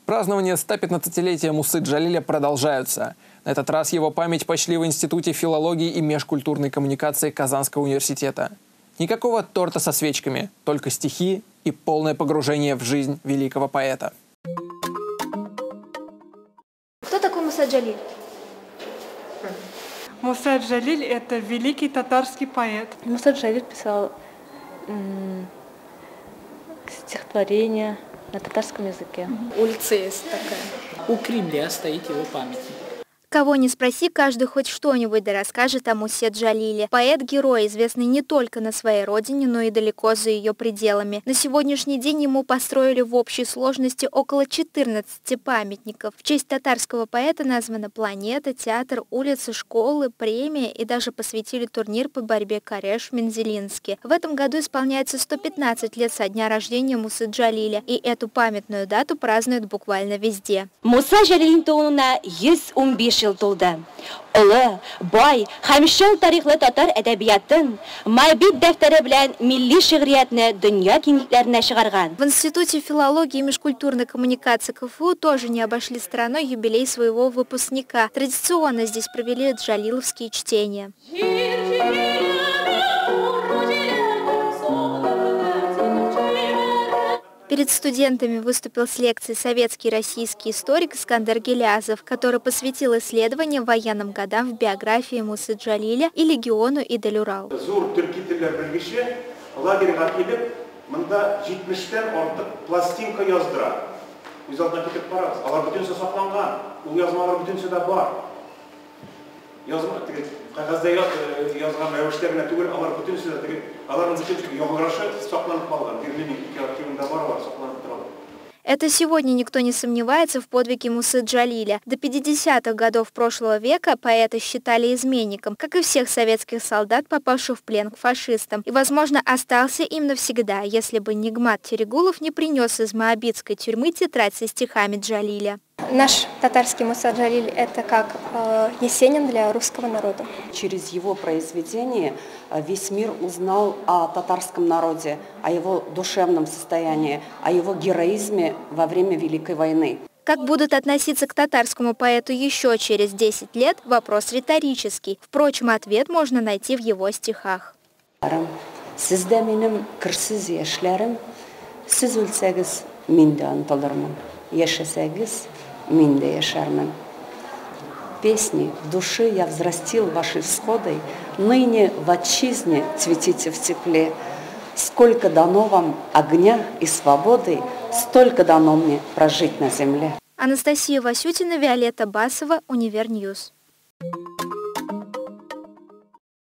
Празднования 115-летия Мусы Джалиля продолжаются. На этот раз его память почли в Институте филологии и межкультурной коммуникации Казанского университета. Никакого торта со свечками, только стихи и полное погружение в жизнь великого поэта. Кто такой Муса Джалиль? Муса Джалиль – это великий татарский поэт. Муса Джалиль писал стихотворения на татарском языке. Улица есть такая. У Кремля стоит его памятник. Кого ни спроси, каждый хоть что-нибудь да расскажет о Мусе Джалиле. Поэт-герой, известный не только на своей родине, но и далеко за ее пределами. На сегодняшний день ему построили в общей сложности около 14 памятников. В честь татарского поэта названа планета, театр, улицы, школы, премия и даже посвятили турнир по борьбе Кареш в Мензелинске. В этом году исполняется 115 лет со дня рождения Мусы Джалиля, и эту памятную дату празднуют буквально везде. Муса Джалилин туына 115 жыл толды. Улы, бай, һәм шул тарихлы татар әдәбиятын, майбит дәфтәре белән милли шигъриятны дөнья киңлекләренә чыгарган. В Институте филологии и межкультурной коммуникации КФУ тоже не обошли стороной юбилей своего выпускника. Традиционно здесь провели джалиловские чтения. Перед студентами выступил с лекцией советский и российский историк Искандер Гилязов, который посвятил исследованиям военным годам в биографии Мусы Джалиля и легиону Идель-Урал. Қағазда yazған рәвештеріне түгел, алар бүтін сөзі, алардың бүтін яңгырашы сақланып қалған, Берлин архивында бар, сақланып тұрады. Это сегодня никто не сомневается в подвиге Мусы Джалиля. До 50-х годов прошлого века поэта считали изменником, как и всех советских солдат, попавших в плен к фашистам. И, возможно, остался им навсегда, если бы Нигмат Терегулов не принес из моабитской тюрьмы тетрадь со стихами Джалиля. Наш татарский Муса Джалиль – это как Есенин для русского народа. Через его произведение весь мир узнал о татарском народе, о его душевном состоянии, о его героизме во время Великой войны. Как будут относиться к татарскому поэту еще через 10 лет – вопрос риторический. Впрочем, ответ можно найти в его стихах. Сездә минем керсез яшьләрем, сез үлсәгез, мин дә онытылырмын. Яшәсәгез, мин дә яшәрмен. Песни в душе я взрастил вашей всходой, ныне в отчизне цветите в тепле. Сколько дано вам огня и свободы, столько дано мне прожить на земле. Анастасия Васютина, Виолетта Басова, Универньюз.